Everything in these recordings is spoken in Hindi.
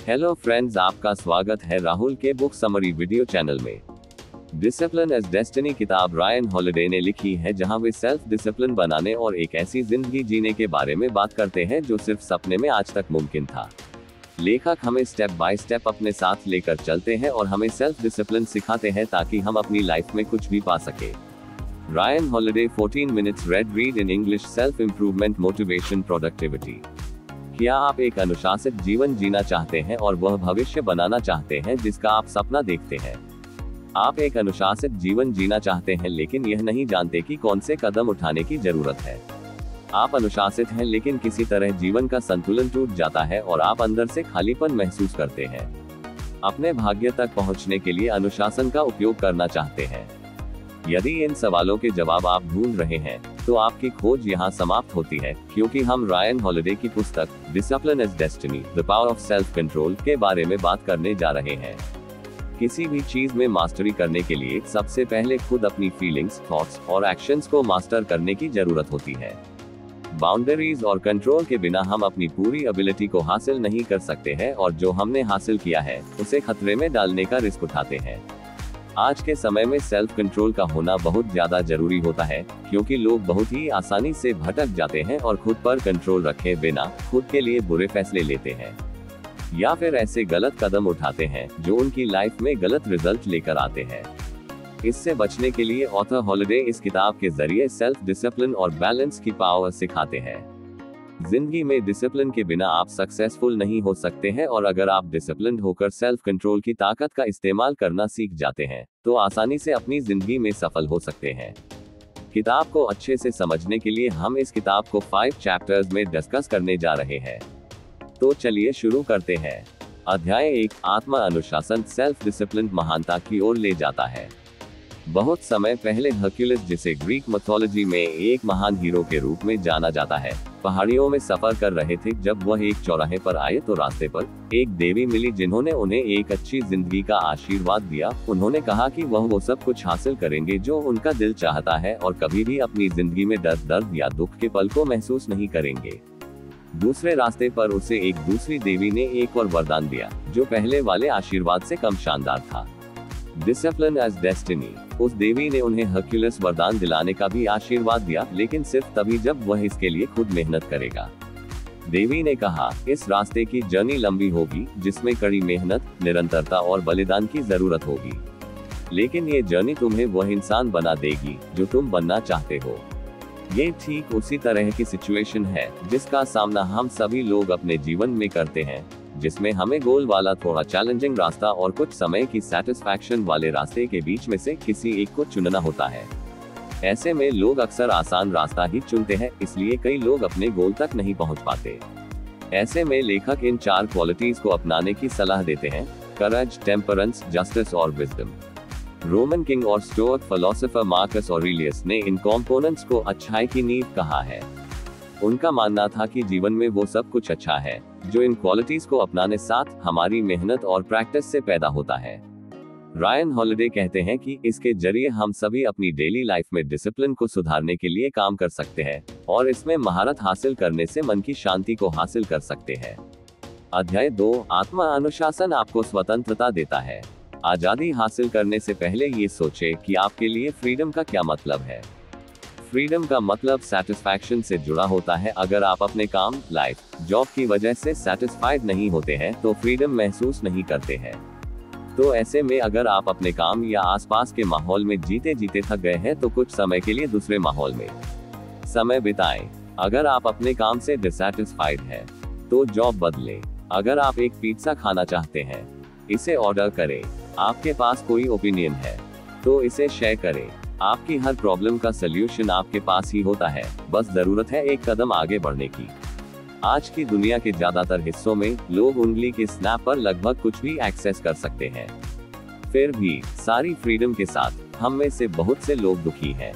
हेलो फ्रेंड्स, आपका स्वागत है राहुल के बुक समरी वीडियो चैनल में। डिसिप्लिन एज डेस्टिनी किताब रायन हॉलिडे ने लिखी है, जहां वे सेल्फ डिसिप्लिन बनाने और एक ऐसी जिंदगी जीने के बारे में बात करते हैं जो सिर्फ सपने में आज तक मुमकिन था। लेखक हमें स्टेप बाय स्टेप अपने साथ लेकर चलते हैं और हमें सेल्फ डिसिप्लिन सिखाते हैं ताकि हम अपनी लाइफ में कुछ भी पा सके। Ryan Holiday 14 minutes read in English, self improvement, motivation, productivity. क्या आप एक अनुशासित जीवन जीना चाहते हैं और वह भविष्य बनाना चाहते हैं जिसका आप सपना देखते हैं? आप एक अनुशासित जीवन जीना चाहते हैं लेकिन यह नहीं जानते कि कौन से कदम उठाने की जरूरत है। आप अनुशासित हैं लेकिन किसी तरह जीवन का संतुलन टूट जाता है और आप अंदर से खालीपन महसूस करते हैं। अपने भाग्य तक पहुंचने के लिए अनुशासन का उपयोग करना चाहते हैं। यदि इन सवालों के जवाब आप ढूंढ रहे हैं तो आपकी खोज यहाँ समाप्त होती है, क्योंकि हम रायन हॉलिडे की पुस्तक discipline is destiny, the power of self control के बारे में बात करने जा रहे हैं। किसी भी चीज में मास्टरी करने के लिए सबसे पहले खुद अपनी फीलिंग्स, थॉट्स और एक्शंस को मास्टर करने की जरूरत होती है। बाउंड्रीज और कंट्रोल के बिना हम अपनी पूरी एबिलिटी को हासिल नहीं कर सकते हैं और जो हमने हासिल किया है उसे खतरे में डालने का रिस्क उठाते हैं। आज के समय में सेल्फ कंट्रोल का होना बहुत ज्यादा जरूरी होता है, क्योंकि लोग बहुत ही आसानी से भटक जाते हैं और खुद पर कंट्रोल रखे बिना खुद के लिए बुरे फैसले लेते हैं या फिर ऐसे गलत कदम उठाते हैं जो उनकी लाइफ में गलत रिजल्ट लेकर आते हैं। इससे बचने के लिए ऑथर हॉलिडे इस किताब के जरिए सेल्फ डिसिप्लिन और बैलेंस की पावर सिखाते हैं। जिंदगी में डिसिप्लिन के बिना आप सक्सेसफुल नहीं हो सकते हैं और अगर आप डिसिप्लिन्ड होकर सेल्फ कंट्रोल की ताकत का इस्तेमाल करना सीख जाते हैं तो आसानी से अपनी जिंदगी में सफल हो सकते हैं। किताब को अच्छे से समझने के लिए हम इस किताब को 5 चैप्टर्स में डिस्कस करने जा रहे हैं। तो चलिए शुरू करते हैं। अध्याय 1, आत्मा अनुशासन, सेल्फ डिसिप्लिन महानता की ओर ले जाता है। बहुत समय पहले हर्क्यूलिस, जिसे ग्रीक मिथोलॉजी में एक महान हीरो के रूप में जाना जाता है, पहाड़ियों में सफर कर रहे थे। जब वह एक चौराहे पर आए तो रास्ते पर एक देवी मिली जिन्होंने उन्हें एक अच्छी जिंदगी का आशीर्वाद दिया। उन्होंने कहा कि वह वो सब कुछ हासिल करेंगे जो उनका दिल चाहता है और कभी भी अपनी जिंदगी में दर्द या दुख के पल को महसूस नहीं करेंगे। दूसरे रास्ते पर उसे एक दूसरी देवी ने एक और वरदान दिया जो पहले वाले आशीर्वाद से कम शानदार था, डिसिप्लिन एज डेस्टिनी। उस देवी ने उन्हें हर्क्यूलिस वरदान दिलाने का भी आशीर्वाद दिया, लेकिन सिर्फ तभी जब वह इसके लिए खुद मेहनत करेगा। देवी ने कहा, इस रास्ते की जर्नी लंबी होगी जिसमें कड़ी मेहनत, निरंतरता और बलिदान की जरूरत होगी, लेकिन ये जर्नी तुम्हें वह इंसान बना देगी जो तुम बनना चाहते हो। ये ठीक उसी तरह की सिचुएशन है जिसका सामना हम सभी लोग अपने जीवन में करते हैं, जिसमें हमें गोल वाला थोड़ा चैलेंजिंग रास्ता और कुछ समय की सेटिस्फैक्शन वाले रास्ते के बीच में से किसी एक को चुनना होता है। ऐसे में लोग अक्सर आसान रास्ता ही चुनते हैं, इसलिए कई लोग अपने गोल तक नहीं पहुंच पाते। ऐसे में लेखक इन 4 क्वालिटीज को अपनाने की सलाह देते हैं: करेज, टेम्परेंस, जस्टिस और विजडम। रोमन किंग और स्टोइक फिलोसोफर मार्कस ऑरेलियस ने इन कॉम्पोनेंट्स को अच्छाई की नींव कहा है। उनका मानना था कि जीवन में वो सब कुछ अच्छा है जो इन क्वालिटीज को अपनाने साथ हमारी मेहनत और प्रैक्टिस से पैदा होता है। रायन हॉलिडे कहते हैं कि इसके जरिए हम सभी अपनी डेली लाइफ में डिसिप्लिन को सुधारने के लिए काम कर सकते हैं और इसमें महारत हासिल करने से मन की शांति को हासिल कर सकते हैं। अध्याय 2, आत्मा अनुशासन आपको स्वतंत्रता देता है। आजादी हासिल करने से पहले ये सोचें कि आपके लिए फ्रीडम का क्या मतलब है। फ्रीडम का मतलब सेटिस्फैक्शन से जुड़ा होता है। अगर आप अपने काम, लाइफ, जॉब की वजह से सेटिस्फाइड नहीं होते हैं तो फ्रीडम महसूस नहीं करते हैं। तो ऐसे में अगर आप अपने काम या आसपास के माहौल में जीते जीते थक गए हैं तो कुछ समय के लिए दूसरे माहौल में समय बिताएं। अगर आप अपने काम से डिसैटिस्फाइड हैं तो जॉब बदलें। अगर आप एक पिज्जा खाना चाहते हैं, इसे ऑर्डर करें। आपके पास कोई ओपिनियन है तो इसे शेयर करें। आपकी हर प्रॉब्लम का सलूशन आपके पास ही होता है, बस जरूरत है एक कदम आगे बढ़ने की। आज की दुनिया के ज्यादातर हिस्सों में लोग उंगली के स्नैप पर लगभग कुछ भी एक्सेस कर सकते हैं। फिर भी सारी फ्रीडम के साथ हम में से बहुत से लोग दुखी हैं।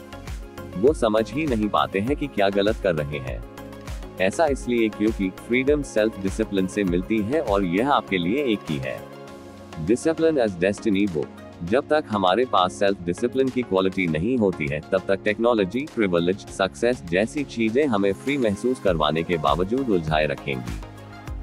वो समझ ही नहीं पाते हैं कि क्या गलत कर रहे हैं। ऐसा इसलिए क्योंकि फ्रीडम सेल्फ डिसिप्लिन से मिलती है और यह आपके लिए एक ही है। Discipline is destiny book. जब तक हमारे पास सेल्फ डिसिप्लिन की क्वालिटी नहीं होती है तब तक टेक्नोलॉजी, प्रिविलेज, सक्सेस जैसी चीजें हमें फ्री महसूस करवाने के बावजूद उलझाए रखेंगी।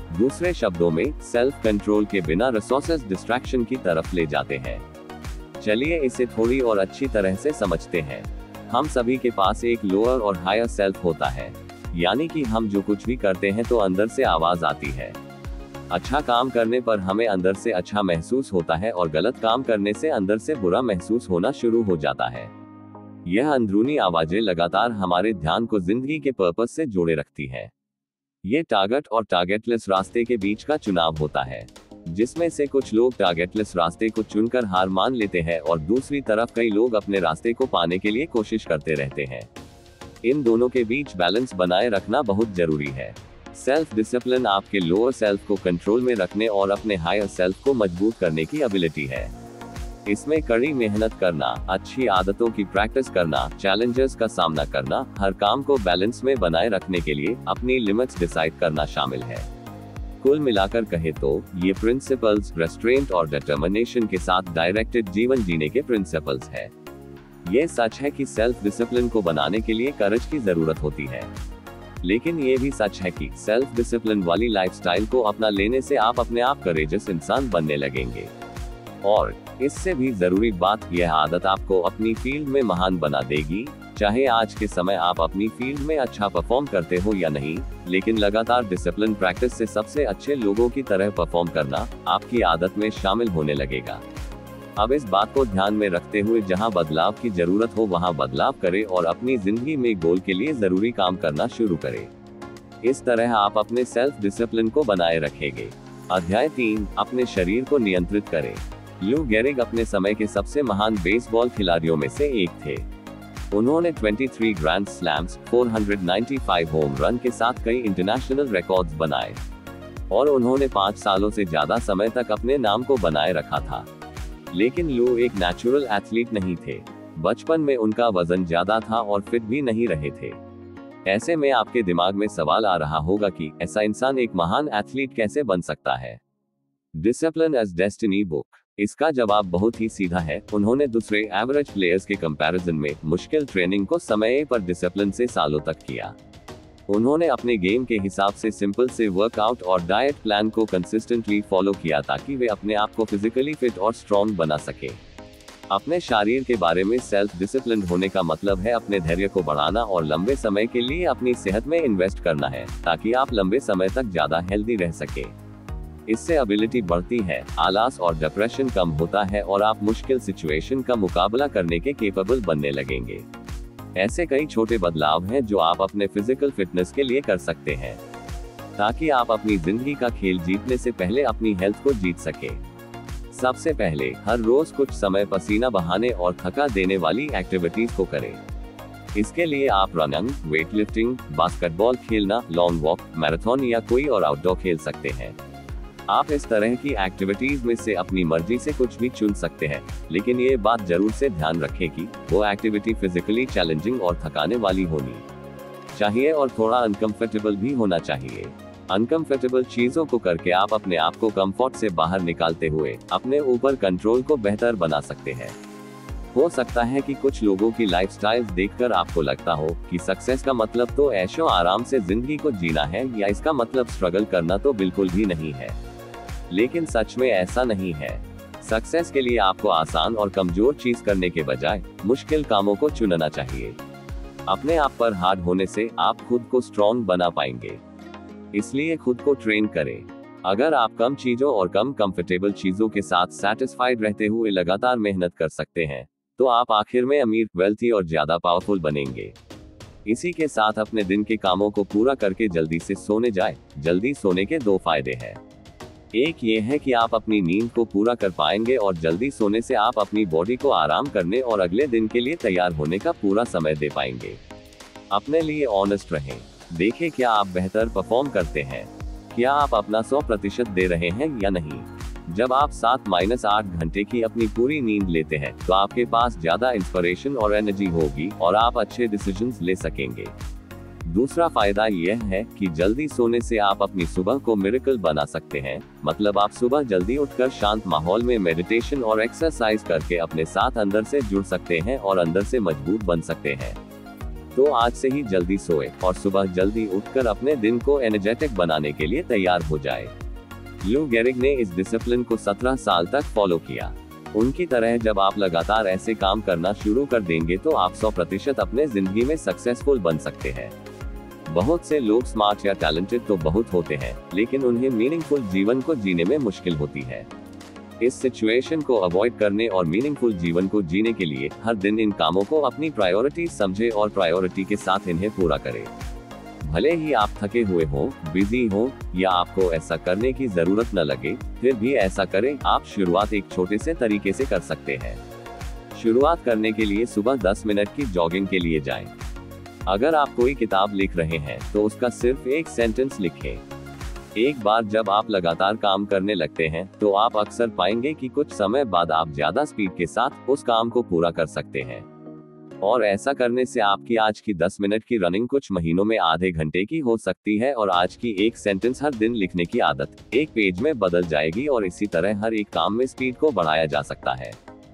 दूसरे शब्दों में, सेल्फ कंट्रोल के बिना रिसोर्सेज डिस्ट्रैक्शन की तरफ ले जाते हैं। चलिए इसे थोड़ी और अच्छी तरह से समझते हैं। हम सभी के पास एक लोअर और हायर सेल्फ होता है, यानी कि हम जो कुछ भी करते हैं तो अंदर से आवाज आती है। अच्छा काम करने पर हमें अंदर से अच्छा महसूस होता है और गलत काम करने से अंदर से बुरा महसूस होना शुरू हो जाता है। यह अंदरूनी आवाजें लगातार हमारे ध्यान को जिंदगी के पर्पस से जोड़े रखती है। ये टारगेट और टारगेटलेस रास्ते के बीच का चुनाव होता है, जिसमें से कुछ लोग टारगेटलेस रास्ते को चुनकर हार मान लेते हैं और दूसरी तरफ कई लोग अपने रास्ते को पाने के लिए कोशिश करते रहते हैं। इन दोनों के बीच बैलेंस बनाए रखना बहुत जरूरी है। सेल्फ डिसिप्लिन आपके लोअर सेल्फ को कंट्रोल में रखने और अपने हायर सेल्फ को मजबूत करने की एबिलिटी है। इसमें कड़ी मेहनत करना, अच्छी आदतों की प्रैक्टिस करना, चैलेंजेस का सामना करना, हर काम को बैलेंस में बनाए रखने के लिए अपनी लिमिट्स डिसाइड करना शामिल है। कुल मिलाकर कहे तो ये प्रिंसिपल्स रेस्ट्रेंट और डिटर्मिनेशन के साथ डायरेक्टेड जीवन जीने के प्रिंसिपल्स है। ये सच है कि सेल्फ डिसिप्लिन को बनाने के लिए करेज की जरूरत होती है, लेकिन ये भी सच है कि सेल्फ डिसिप्लिन वाली लाइफस्टाइल को अपना लेने से आप अपने आप करेजस इंसान बनने लगेंगे। और इससे भी जरूरी बात, यह आदत आपको अपनी फील्ड में महान बना देगी। चाहे आज के समय आप अपनी फील्ड में अच्छा परफॉर्म करते हो या नहीं, लेकिन लगातार डिसिप्लिन प्रैक्टिस से सबसे अच्छे लोगों की तरह परफॉर्म करना आपकी आदत में शामिल होने लगेगा। अब इस बात को ध्यान में रखते हुए जहां बदलाव की जरूरत हो वहां बदलाव करें और अपनी जिंदगी में गोल के लिए जरूरी काम करना शुरू करें। इस तरह आप अपने सेल्फ डिसिप्लिन को बनाए रखेंगे। अध्याय 3, अपने शरीर को नियंत्रित करें। ल्यू गेरिग अपने समय के सबसे महान बेसबॉल खिलाड़ियों में से एक थे। उन्होंने 23 ग्रैंड स्लैम्स, 495 होम रन के साथ कई इंटरनेशनल रिकॉर्ड्स बनाए और उन्होंने 5 सालों से ज्यादा समय तक अपने नाम को बनाए रखा था। लेकिन ल्यू एक नेचुरल एथलीट नहीं थे। बचपन में उनका वजन ज्यादा था और फिट भी नहीं रहे थे। ऐसे में आपके दिमाग में सवाल आ रहा होगा कि ऐसा इंसान एक महान एथलीट कैसे बन सकता है? डिसिप्लिन एज डेस्टिनी बुक इसका जवाब बहुत ही सीधा है। उन्होंने दूसरे एवरेज प्लेयर्स के कंपैरिजन में मुश्किल ट्रेनिंग को समय पर डिसिप्लिन से सालों तक किया। उन्होंने अपने गेम के हिसाब से सिंपल से वर्कआउट और डाइट प्लान को कंसिस्टेंटली फॉलो किया ताकि वे अपने आप को फिजिकली फिट और स्ट्रॉन्ग बना सके। अपने शरीर के बारे में सेल्फ डिसिप्लिन होने का मतलब है अपने धैर्य को बढ़ाना और लंबे समय के लिए अपनी सेहत में इन्वेस्ट करना है, ताकि आप लंबे समय तक ज्यादा हेल्दी रह सके। इससे एबिलिटी बढ़ती है, आलस और डिप्रेशन कम होता है और आप मुश्किल सिचुएशन का मुकाबला करने के केपेबल बनने लगेंगे। ऐसे कई छोटे बदलाव हैं जो आप अपने फिजिकल फिटनेस के लिए कर सकते हैं, ताकि आप अपनी जिंदगी का खेल जीतने से पहले अपनी हेल्थ को जीत सके। सबसे पहले, हर रोज कुछ समय पसीना बहाने और थका देने वाली एक्टिविटीज को करें। इसके लिए आप रनिंग, वेट लिफ्टिंग, बास्केटबॉल खेलना, लॉन्ग वॉक, मैराथन या कोई और आउटडोर खेल सकते हैं। आप इस तरह की एक्टिविटीज में से अपनी मर्जी से कुछ भी चुन सकते हैं, लेकिन ये बात जरूर से ध्यान रखें कि वो एक्टिविटी फिजिकली चैलेंजिंग और थकाने वाली होनी चाहिए और थोड़ा अनकंफर्टेबल भी होना चाहिए। अनकंफर्टेबल चीजों को करके आप अपने आप को कंफर्ट से बाहर निकालते हुए अपने ऊपर कंट्रोल को बेहतर बना सकते हैं। हो सकता है कि कुछ लोगों की लाइफस्टाइल्स देखकर आपको लगता हो कि सक्सेस का मतलब तो ऐशो आराम से जिंदगी को जीना है, या इसका मतलब स्ट्रगल करना तो बिल्कुल भी नहीं है। लेकिन सच में ऐसा नहीं है। सक्सेस के लिए आपको आसान और कमजोर चीज करने के बजाय मुश्किल कामों को चुनना चाहिए। अपने आप पर हार्ड होने से आप खुद को स्ट्रॉन्ग बना पाएंगे, इसलिए खुद को ट्रेन करें। अगर आप कम चीजों और कम कंफर्टेबल चीजों के साथ सेटिस्फाइड रहते हुए लगातार मेहनत कर सकते हैं, तो आप आखिर में अमीर, वेल्थी और ज्यादा पावरफुल बनेंगे। इसी के साथ अपने दिन के कामों को पूरा करके जल्दी से सोने जाए। जल्दी सोने के 2 फायदे हैं। एक ये है कि आप अपनी नींद को पूरा कर पाएंगे और जल्दी सोने से आप अपनी बॉडी को आराम करने और अगले दिन के लिए तैयार होने का पूरा समय दे पाएंगे। अपने लिए ऑनेस्ट रहें। देखें क्या आप बेहतर परफॉर्म करते हैं, क्या आप अपना 100% दे रहे हैं या नहीं। जब आप 7-8 घंटे की अपनी पूरी नींद लेते हैं तो आपके पास ज्यादा इंस्पिरेशन और एनर्जी होगी और आप अच्छे डिसीजंस ले सकेंगे। दूसरा फायदा यह है कि जल्दी सोने से आप अपनी सुबह को मिरेकल बना सकते हैं। मतलब आप सुबह जल्दी उठकर शांत माहौल में मेडिटेशन और एक्सरसाइज करके अपने साथ अंदर से जुड़ सकते हैं और अंदर से मजबूत बन सकते हैं। तो आज से ही जल्दी सोए और सुबह जल्दी उठकर अपने दिन को एनर्जेटिक बनाने के लिए तैयार हो जाए। लू गेरिग ने इस डिसिप्लिन को 17 साल तक फॉलो किया। उनकी तरह जब आप लगातार ऐसे काम करना शुरू कर देंगे तो आप 100% अपने जिंदगी में सक्सेसफुल बन सकते हैं। बहुत से लोग स्मार्ट या टैलेंटेड तो बहुत होते हैं, लेकिन उन्हें मीनिंगफुल जीवन को जीने में मुश्किल होती है। इस सिचुएशन को अवॉइड करने और मीनिंगफुल जीवन को जीने के लिए हर दिन इन कामों को अपनी प्रायोरिटी समझे और प्रायोरिटी के साथ इन्हें पूरा करें। भले ही आप थके हुए हों, बिजी हों या आपको ऐसा करने की जरूरत न लगे, फिर भी ऐसा करें। आप शुरुआत एक छोटे से तरीके से कर सकते हैं। शुरुआत करने के लिए सुबह 10 मिनट की जॉगिंग के लिए जाएं। अगर आप कोई किताब लिख रहे हैं तो उसका सिर्फ एक सेंटेंस लिखें। एक बार जब आप लगातार काम करने लगते हैं तो आप अक्सर पाएंगे कि कुछ समय बाद आप ज्यादा स्पीड के साथ उस काम को पूरा कर सकते हैं। और ऐसा करने से आपकी आज की 10 मिनट की रनिंग कुछ महीनों में आधे घंटे की हो सकती है और आज की एक सेंटेंस हर दिन लिखने की आदत एक पेज में बदल जाएगी और इसी तरह हर एक काम में स्पीड को बढ़ाया जा सकता है।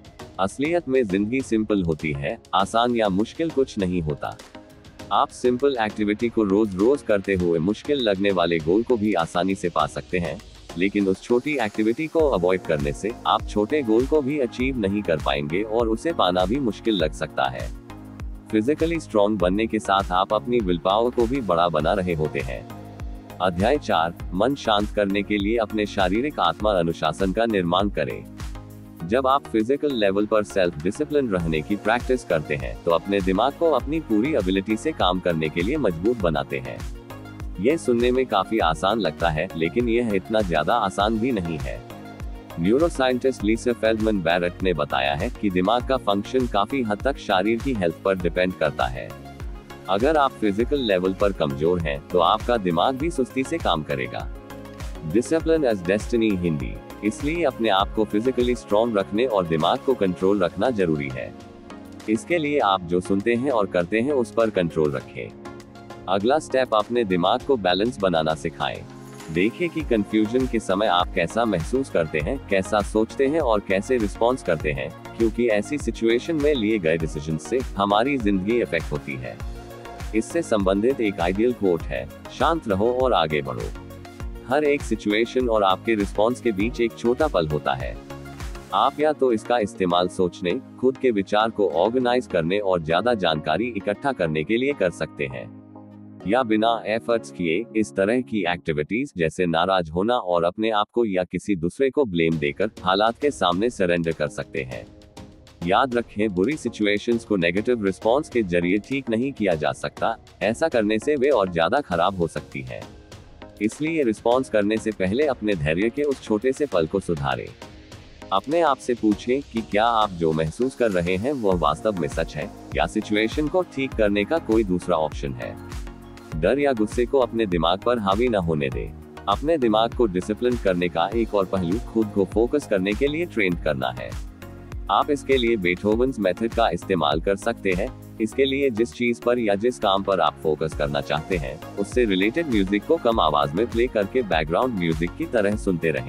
असलियत में जिंदगी सिंपल होती है, आसान या मुश्किल कुछ नहीं होता। आप सिंपल एक्टिविटी को रोज रोज करते हुए मुश्किल लगने वाले गोल को भी आसानी से पा सकते हैं, लेकिन उस छोटी एक्टिविटी को अवॉइड करने से आप छोटे गोल को भी अचीव नहीं कर पाएंगे और उसे पाना भी मुश्किल लग सकता है। फिजिकली स्ट्रॉन्ग बनने के साथ आप अपनी विल पावर को भी बड़ा बना रहे होते हैं। अध्याय 4, मन शांत करने के लिए अपने शारीरिक आत्मा अनुशासन का निर्माण करें। जब आप फिजिकल लेवल पर सेल्फ डिसिप्लिन रहने की प्रैक्टिस करते हैं तो अपने दिमाग को अपनी पूरी एबिलिटी से काम करने के लिए मजबूत बनाते हैं। यह सुनने में काफी आसान लगता है, लेकिन यह इतना ज्यादा आसान भी नहीं है। न्यूरोसाइंटिस्ट लीसा फेल्डमैन बैरेट ने बताया है कि दिमाग का फंक्शन काफी हद तक शरीर की हेल्थ पर डिपेंड करता है। अगर आप फिजिकल लेवल पर कमजोर हैं तो आपका दिमाग भी सुस्ती से काम करेगा। Discipline is destiny Hindi. इसलिए अपने आप को फिजिकली स्ट्रॉन्ग रखने और दिमाग को कंट्रोल रखना जरूरी है। इसके लिए आप जो सुनते हैं और करते हैं उस पर कंट्रोल रखें। अगला स्टेप, अपने दिमाग को बैलेंस बनाना सिखाएं। देखिए कि कंफ्यूजन के समय आप कैसा महसूस करते हैं, कैसा सोचते हैं और कैसे रिस्पॉन्स करते हैं, क्योंकि ऐसी सिचुएशन में लिए गए डिसीजन से हमारी जिंदगी इफेक्ट होती है। इससे संबंधित एक आइडियल कोट है, शांत रहो और आगे बढ़ो। हर एक सिचुएशन और आपके रिस्पॉन्स के बीच एक छोटा पल होता है। आप या तो इसका इस्तेमाल सोचने, खुद के विचार को ऑर्गेनाइज करने और ज्यादा जानकारी इकट्ठा करने के लिए कर सकते हैं, या बिना एफर्ट्स किए इस तरह की एक्टिविटीज जैसे नाराज होना और अपने आप को या किसी दूसरे को ब्लेम देकर हालात के सामने सरेंडर कर सकते हैं। याद रखें, बुरी सिचुएशंस को नेगेटिव रिस्पॉन्स के जरिए ठीक नहीं किया जा सकता। ऐसा करने से वे और ज्यादा खराब हो सकती है। इसलिए रिस्पॉन्स करने से पहले अपने धैर्य के उस छोटे से पल को सुधारें। अपने आप से पूछें कि क्या आप जो महसूस कर रहे हैं वह वास्तव में सच है या सिचुएशन को ठीक करने का कोई दूसरा ऑप्शन है। डर या गुस्से को अपने दिमाग पर हावी न होने दें। अपने दिमाग को डिसिप्लिन करने का एक और पहलू खुद को फोकस करने के लिए ट्रेन करना है। आप इसके लिए बीथोवेन्स मेथड का इस्तेमाल कर सकते हैं। इसके लिए जिस चीज पर या जिस काम पर आप फोकस करना चाहते हैं उससे रिलेटेड म्यूजिक को कम आवाज में प्ले करके बैकग्राउंड म्यूजिक की तरह सुनते रहें।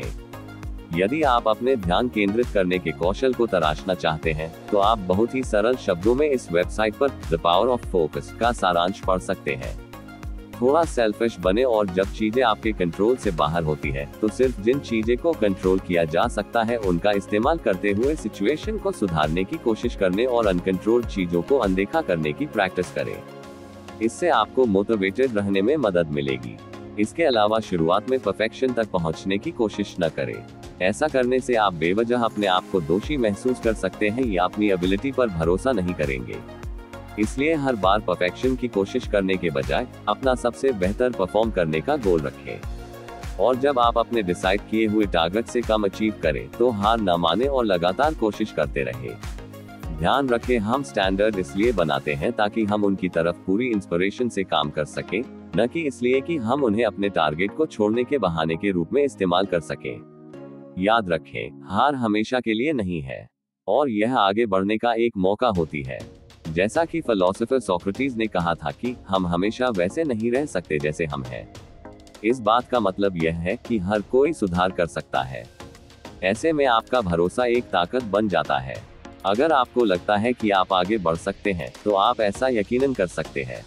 यदि आप अपने ध्यान केंद्रित करने के कौशल को तराशना चाहते हैं तो आप बहुत ही सरल शब्दों में इस वेबसाइट पर द पावर ऑफ फोकस का सारांश पढ़ सकते हैं। थोड़ा सेल्फिश बने और जब चीजें आपके कंट्रोल से बाहर होती है तो सिर्फ जिन चीजें को कंट्रोल किया जा सकता है उनका इस्तेमाल करते हुए सिचुएशन को सुधारने की कोशिश करने और अनकंट्रोल्ड चीजों को अनदेखा करने की प्रैक्टिस करें। इससे आपको मोटिवेटेड रहने में मदद मिलेगी। इसके अलावा शुरुआत में परफेक्शन तक पहुंचने की कोशिश न करें। ऐसा करने से आप बेवजह अपने आप को दोषी महसूस कर सकते हैं या अपनी एबिलिटी पर भरोसा नहीं करेंगे। इसलिए हर बार परफेक्शन की कोशिश करने के बजाय अपना सबसे बेहतर परफॉर्म करने का गोल रखें। और जब आप अपने डिसाइड किए हुए टारगेट से कम अचीव करें तो हार न माने और लगातार कोशिश करते रहें। ध्यान रखें, हम स्टैंडर्ड इसलिए बनाते हैं ताकि हम उनकी तरफ पूरी इंस्पिरेशन से काम कर सकें, न कि इसलिए कि हम उन्हें अपने टारगेट को छोड़ने के बहाने के रूप में इस्तेमाल कर सकें। याद रखें, हार हमेशा के लिए नहीं है और यह आगे बढ़ने का एक मौका होती है। जैसा कि फिलोसोफर सोक्रेटिस ने कहा था कि हम हमेशा वैसे नहीं रह सकते जैसे हम हैं। इस बात का मतलब यह है कि हर कोई सुधार कर सकता है। ऐसे में आपका भरोसा एक ताकत बन जाता है। अगर आपको लगता है कि आप आगे बढ़ सकते हैं तो आप ऐसा यकीनन कर सकते हैं।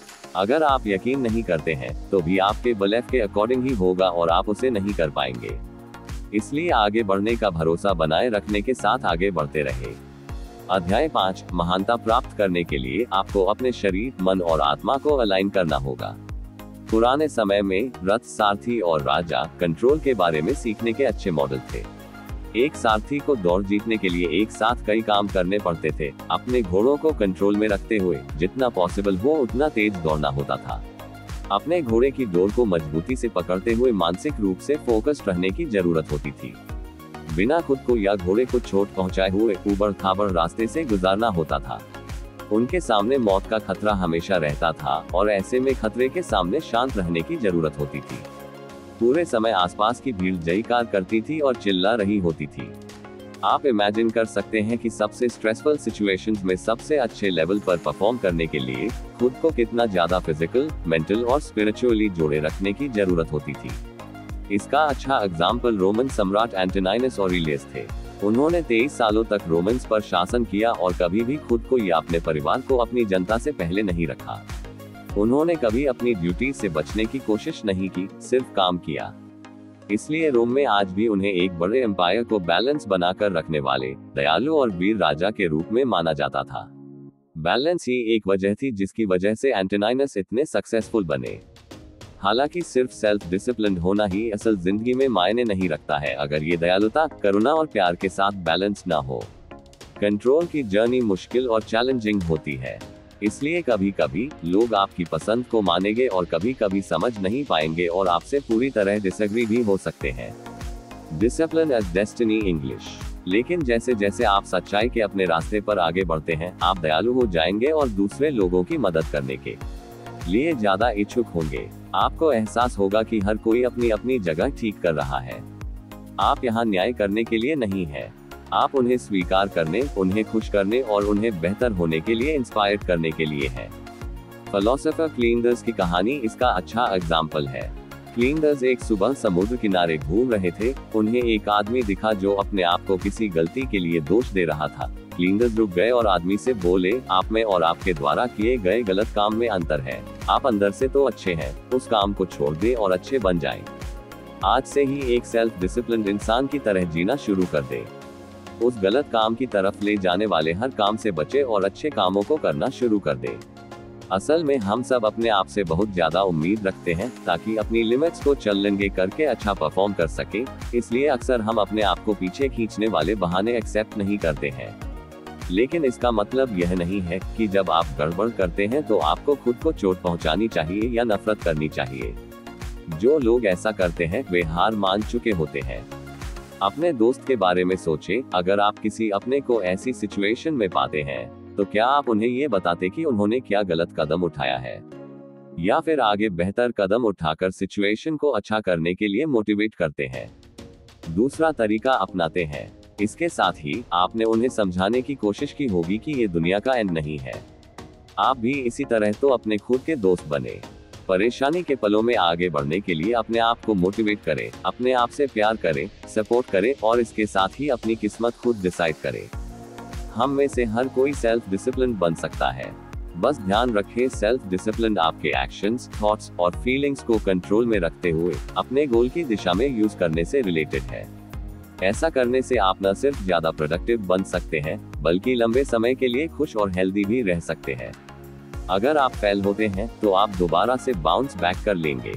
अगर आप यकीन नहीं करते हैं तो भी आपके बिलीफ के अकॉर्डिंग ही होगा और आप उसे नहीं कर पाएंगे। इसलिए आगे बढ़ने का भरोसा बनाए रखने के साथ आगे बढ़ते रहे। अध्याय 5, महानता प्राप्त करने के लिए आपको अपने शरीर, मन और आत्मा को अलाइन करना होगा। पुराने समय में रथ, सारथी और राजा कंट्रोल के बारे में सीखने के अच्छे मॉडल थे। एक सारथी को दौड़ जीतने के लिए एक साथ कई काम करने पड़ते थे। अपने घोड़ों को कंट्रोल में रखते हुए जितना पॉसिबल हो उतना तेज दौड़ना होता था। अपने घोड़े की डोर को मजबूती से पकड़ते हुए मानसिक रूप से फोकस्ड रहने की जरूरत होती थी। बिना खुद को या घोड़े को चोट पहुंचाए हुए ऊबड़ खाबड़ रास्ते से गुजारना होता था। उनके सामने मौत का खतरा हमेशा रहता था और ऐसे में खतरे के सामने शांत रहने की जरूरत होती थी। पूरे समय आसपास की भीड़ जयकार करती थी और चिल्ला रही होती थी। आप इमेजिन कर सकते हैं कि सबसे स्ट्रेसफुल सिचुएशंस में सबसे अच्छे लेवल पर परफॉर्म करने के लिए खुद को कितना ज्यादा फिजिकल, मेंटल और स्पिरिचुअली जोड़े रखने की जरूरत होती थी। इसका अच्छा एग्जाम्पल रोमन सम्राट एंटोनिनस ऑरेलियस थे। उन्होंने 23 सालों तक रोमन्स पर शासन किया और कभी भी खुद को या अपने परिवार को अपनी जनता से पहले नहीं रखा। उन्होंने कभी अपनी ड्यूटी से बचने की कोशिश नहीं की, सिर्फ काम किया। इसलिए रोम में आज भी उन्हें एक बड़े एम्पायर को बैलेंस बनाकर रखने वाले दयालु और वीर राजा के रूप में माना जाता था। बैलेंस ही एक वजह थी जिसकी वजह से एंटोनिनस इतने सक्सेसफुल बने। हालांकि सिर्फ सेल्फ डिसिप्लिन होना ही असल जिंदगी में मायने नहीं रखता है अगर ये दयालुता, करुणा और प्यार के साथ बैलेंस ना हो। कंट्रोल की जर्नी मुश्किल और चैलेंजिंग होती है। इसलिए कभी कभी लोग आपकी पसंद को मानेंगे और कभी कभी समझ नहीं पाएंगे और आपसे पूरी तरह डिसएग्री भी हो सकते हैं। Discipline is destiny English. लेकिन जैसे जैसे आप सच्चाई के अपने रास्ते पर आगे बढ़ते हैं, आप दयालु हो जाएंगे और दूसरे लोगों की मदद करने के लिए ज्यादा इच्छुक होंगे। आपको एहसास होगा कि हर कोई अपनी अपनी जगह ठीक कर रहा है। आप यहाँ न्याय करने के लिए नहीं है, आप उन्हें स्वीकार करने, उन्हें खुश करने और उन्हें बेहतर होने के लिए इंस्पायर करने के लिए है। फिलोसोफर क्लिंडर्स की कहानी इसका अच्छा एग्जाम्पल है। क्लिंडर्स एक सुबह समुद्र किनारे घूम रहे थे। उन्हें एक आदमी दिखा जो अपने आप को किसी गलती के लिए दोष दे रहा था। क्लिंडर्स रुक गए और आदमी से बोले, आप में और आपके द्वारा किए गए गलत काम में अंतर है। आप अंदर से तो अच्छे हैं, उस काम को छोड़ दें और अच्छे बन जाएं। आज से ही एक सेल्फ डिसिप्लिन्ड इंसान की तरह जीना शुरू कर दे। उस गलत काम की तरफ ले जाने वाले हर काम से बचे और अच्छे कामों को करना शुरू कर दे। असल में हम सब अपने आप से बहुत ज्यादा उम्मीद रखते हैं ताकि अपनी लिमिट्स को चैलेंज करके अच्छा परफॉर्म कर सके। इसलिए अक्सर हम अपने आप को पीछे खींचने वाले बहाने एक्सेप्ट नहीं करते हैं। लेकिन इसका मतलब यह नहीं है कि जब आप गड़बड़ करते हैं तो आपको खुद को चोट पहुंचानी चाहिए या नफरत करनी चाहिए। जो लोग ऐसा करते हैं वे हार मान चुके होते हैं। अपने दोस्त के बारे में सोचें, अगर आप किसी अपने को ऐसी सिचुएशन में पाते हैं तो क्या आप उन्हें ये बताते कि उन्होंने क्या गलत कदम उठाया है, या फिर आगे बेहतर कदम उठाकर सिचुएशन को अच्छा करने के लिए मोटिवेट करते हैं? दूसरा तरीका अपनाते हैं। इसके साथ ही आपने उन्हें समझाने की कोशिश की होगी कि ये दुनिया का एंड नहीं है। आप भी इसी तरह तो अपने खुद के दोस्त बने। परेशानी के पलों में आगे बढ़ने के लिए अपने आप को मोटिवेट करें, अपने आप से प्यार करें, सपोर्ट करें और इसके साथ ही अपनी किस्मत खुद डिसाइड करें। हम में से हर कोई सेल्फ डिसिप्लिन बन सकता है। बस ध्यान रखें, सेल्फ डिसिप्लिन आपके एक्शंस, थॉट्स और फीलिंग्स को कंट्रोल में रखते हुए अपने गोल की दिशा में यूज करने से रिलेटेड है। ऐसा करने से आप न सिर्फ ज्यादा प्रोडक्टिव बन सकते हैं बल्कि लंबे समय के लिए खुश और हेल्दी भी रह सकते हैं। अगर आप फेल होते हैं तो आप दोबारा से बाउंस बैक कर लेंगे।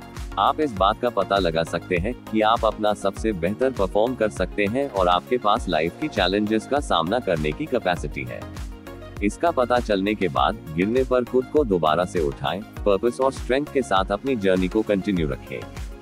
आप इस बात का पता लगा सकते हैं कि आप अपना सबसे बेहतर परफॉर्म कर सकते हैं और आपके पास लाइफ की चैलेंजेस का सामना करने की कैपेसिटी है। इसका पता चलने के बाद गिरने पर खुद को दोबारा से उठाएं, पर्पस और स्ट्रेंथ के साथ अपनी जर्नी को कंटिन्यू रखें।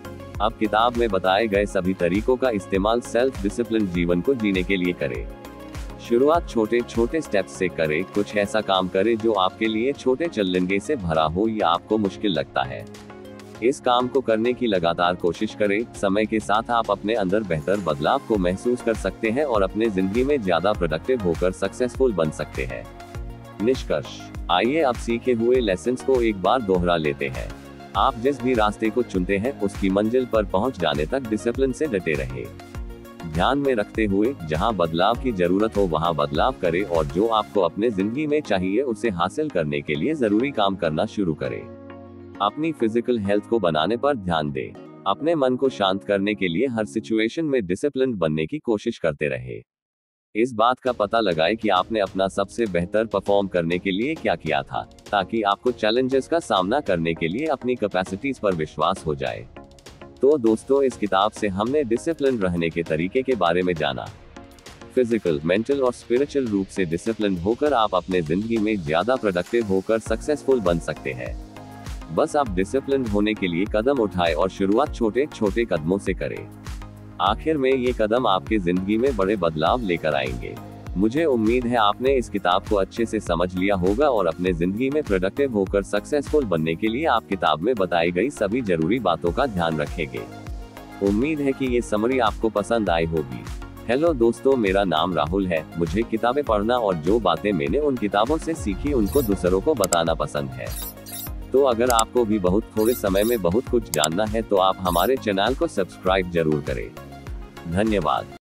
अब किताब में बताए गए सभी तरीकों का इस्तेमाल सेल्फ डिसिप्लिन जीवन को जीने के लिए करें। शुरुआत छोटे छोटे स्टेप्स से करें। कुछ ऐसा काम करें जो आपके लिए छोटे चैलेंज से भरा हो या आपको मुश्किल लगता है। इस काम को करने की लगातार कोशिश करें। समय के साथ आप अपने अंदर बेहतर बदलाव को महसूस कर सकते हैं और अपने जिंदगी में ज्यादा प्रोडक्टिव होकर सक्सेसफुल बन सकते हैं। निष्कर्ष, आइए अब सीखे हुए लेसन्स को एक बार दोहरा लेते हैं। आप जिस भी रास्ते को चुनते हैं उसकी मंजिल पर पहुंच जाने तक डिसिप्लिन से डटे रहे। ध्यान में रखते हुए जहां बदलाव की जरूरत हो वहां बदलाव करें और जो आपको अपने जिंदगी में चाहिए उसे हासिल करने के लिए जरूरी काम करना शुरू करें। अपनी फिजिकल हेल्थ को बनाने पर ध्यान दें। अपने मन को शांत करने के लिए हर सिचुएशन में डिसिप्लिन बनने की कोशिश करते रहे। इस बात का पता लगाएं कि आपने अपना सबसे बेहतर परफॉर्म करने के लिए क्या किया था, ताकि आपको चैलेंजेस का सामना करने के लिए अपनी कैपेसिटीज पर विश्वास हो जाए। तो दोस्तों, इस किताब से हमने डिसिप्लिन रहने के तरीके के बारे में जाना। फिजिकल, मेंटल और स्पिरिचुअल रूप से डिसिप्लिन होकर आप अपने जिंदगी में ज्यादा प्रोडक्टिव होकर सक्सेसफुल बन सकते हैं। बस आप डिसिप्लिन होने के लिए कदम उठाएं और शुरुआत छोटे छोटे कदमों से करें। आखिर में ये कदम आपके जिंदगी में बड़े बदलाव लेकर आएंगे। मुझे उम्मीद है आपने इस किताब को अच्छे से समझ लिया होगा और अपने जिंदगी में प्रोडक्टिव होकर सक्सेसफुल बनने के लिए आप किताब में बताई गई सभी जरूरी बातों का ध्यान रखेंगे। उम्मीद है कि ये समरी आपको पसंद आई होगी। हेलो दोस्तों, मेरा नाम राहुल है। मुझे किताबें पढ़ना और जो बातें मैंने उन किताबों से सीखी उनको दूसरों को बताना पसंद है। तो अगर आपको भी बहुत थोड़े समय में बहुत कुछ जानना है तो आप हमारे चैनल को सब्सक्राइब जरूर करें। धन्यवाद।